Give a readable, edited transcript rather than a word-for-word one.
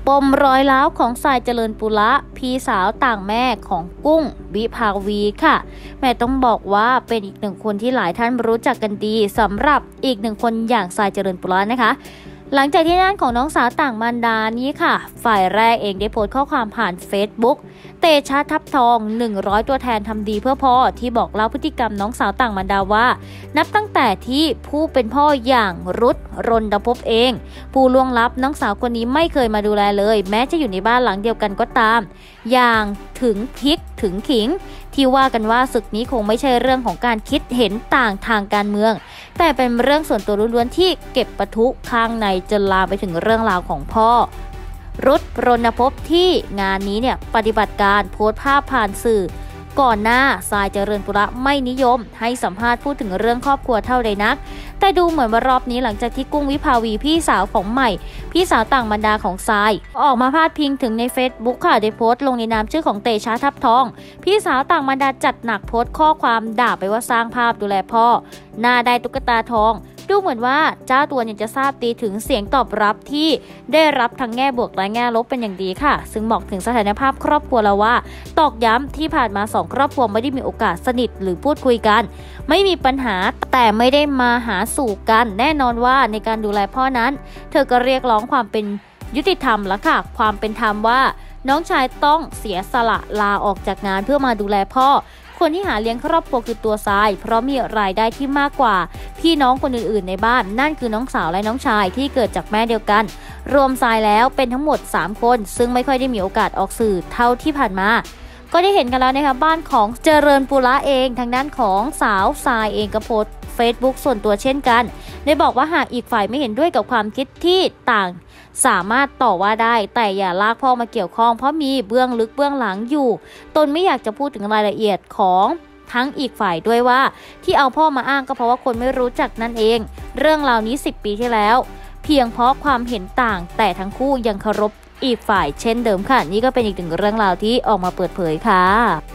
ปมรอยร้าวของทรายเจริญปุระพี่สาวต่างแม่ของกุ้งวิภาวีค่ะแม่ต้องบอกว่าเป็นอีกหนึ่งคนที่หลายท่านรู้จักกันดีสำหรับอีกหนึ่งคนอย่างทรายเจริญปุระนะคะหลังจากที่ด้านของน้องสาวต่างมารดานี้ค่ะฝ่ายแรกเองได้โพสต์ข้อความผ่าน Facebook เตชะทับทอง100ตัวแทนทำดีเพื่อพ่อที่บอกเล่าพฤติกรรมน้องสาวต่างมารดาว่านับตั้งแต่ที่ผู้เป็นพ่ออย่างรุธรณภพเองผู้ล่วงลับน้องสาวคนนี้ไม่เคยมาดูแลเลยแม้จะอยู่ในบ้านหลังเดียวกันก็ตามอย่างถึงพริกถึงขิงที่ว่ากันว่าศึกนี้คงไม่ใช่เรื่องของการคิดเห็นต่างทางการเมืองแต่เป็นเรื่องส่วนตัวล้วนๆที่เก็บปะทุข้างในจนลามไปถึงเรื่องราวของพ่อรุธรณภพที่งานนี้ปฏิบัติการโพสต์ภาพผ่านสื่อก่อนหน้าทรายเจริญปุระไม่นิยมให้สัมภาษณ์พูดถึงเรื่องครอบครัวเท่าใดนักแต่ดูเหมือนว่ารอบนี้หลังจากที่กุ้งวิภาวีพี่สาวของใหม่พี่สาวต่างบรรดาของทรายออกมาพาดพิงถึงใน Facebook ค่ะได้โพสต์ลงในนามชื่อของเตชะทับทองพี่สาวต่างบรรดาจัดหนักโพสต์ข้อความด่าไปว่าสร้างภาพดูแลพ่อหน้าได้ตุ๊กตาทองดูเหมือนว่าเจ้าตัวจะทราบดีถึงเสียงตอบรับที่ได้รับทั้งแง่บวกและแง่ลบเป็นอย่างดีค่ะซึ่งบอกถึงสถานภาพครอบครัวแล้วว่าตอกย้ำที่ผ่านมา2ครอบครัวไม่ได้มีโอกาสสนิทหรือพูดคุยกันไม่มีปัญหาแต่ไม่ได้มาหาสู่กันแน่นอนว่าในการดูแลพ่อนั้นเธอก็เรียกร้องความเป็นยุติธรรมแล้วค่ะความเป็นธรรมว่าน้องชายต้องเสียสละลาออกจากงานเพื่อมาดูแลพ่อคนที่หาเลี้ยงครอบครัวคือตัวทรายเพราะมีรายได้ที่มากกว่าพี่น้องคนอื่นๆในบ้านนั่นคือน้องสาวและน้องชายที่เกิดจากแม่เดียวกันรวมทรายแล้วเป็นทั้งหมด3คนซึ่งไม่ค่อยได้มีโอกาสออกสื่อเท่าที่ผ่านมาก็ได้เห็นกันแล้วนะคะบ้านของเจริญปุระเองทางด้านของสาวทรายเองก็โพสต์ Facebook ส่วนตัวเช่นกันได้บอกว่าหากอีกฝ่ายไม่เห็นด้วยกับความคิดที่ต่างสามารถต่อว่าได้แต่อย่าลากพ่อมาเกี่ยวข้องเพราะมีเบื้องลึกเบื้องหลังอยู่ตนไม่อยากจะพูดถึงรายละเอียดของทั้งอีกฝ่ายด้วยว่าที่เอาพ่อมาอ้างก็เพราะว่าคนไม่รู้จักนั่นเองเรื่องราวนี้10 ปีที่แล้วเพียงเพราะความเห็นต่างแต่ทั้งคู่ยังเคารพอีกฝ่ายเช่นเดิมค่ะนี่ก็เป็นอีกหนึ่งเรื่องราวที่ออกมาเปิดเผยค่ะ